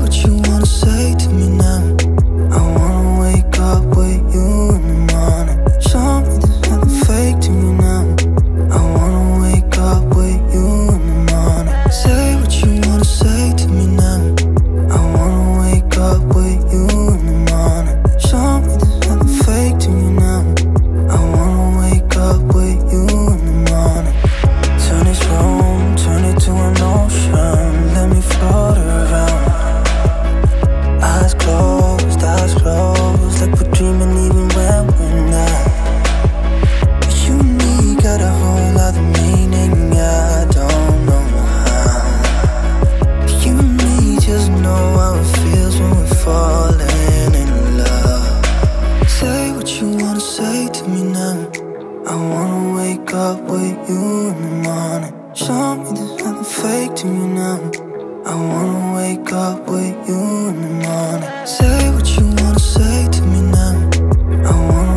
what you wanna say to me now. I wanna wake up with you in the morning. Show me there's nothing fake to me now. I wanna wake up with you in the morning. Say what you wanna say to me now. I wanna wake up with you in the morning. Show me there's nothing fake to me now. I wanna wake up with you in the morning. Turn this room, turn it to an ocean. Let me float around. Eyes closed, like we're dreaming even when we're not. You and me got a whole other meaning, I don't know how. You and me just know how it feels when we're falling in love. Say what you wanna say to me now. I wanna wake up with you in the morning. Show me there's nothing fake to me now. I wanna wake up with you in the morning. Say what you wanna say to me now. I wanna